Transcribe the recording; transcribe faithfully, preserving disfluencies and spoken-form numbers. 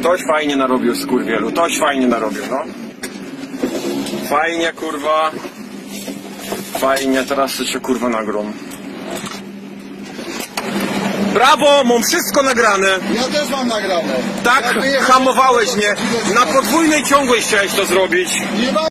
Toś fajnie narobił, skurwielu, toś fajnie narobił, no. Fajnie, kurwa. Fajnie, teraz się kurwa nagrą. Brawo, mam wszystko nagrane. Ja też mam nagrane. Tak, Ja hamowałeś mnie. Na podwójnej ciągłej chciałeś to zrobić. Nie ma